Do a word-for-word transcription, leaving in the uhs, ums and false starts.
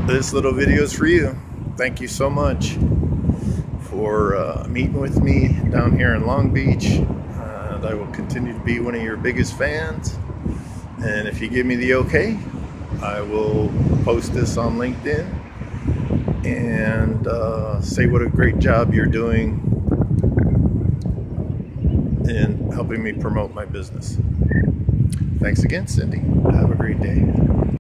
this little video is for you. Thank you so much for uh, meeting with me down here in Long Beach. Uh, I will continue to be one of your biggest fans. And if you give me the okay, I will post this on LinkedIn and uh, say what a great job you're doing in helping me promote my business. Thanks again, Cindy. Have a great day.